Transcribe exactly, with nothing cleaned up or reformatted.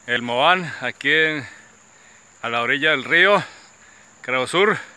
el Mohán, aquí en, a la orilla del río Creo Sur.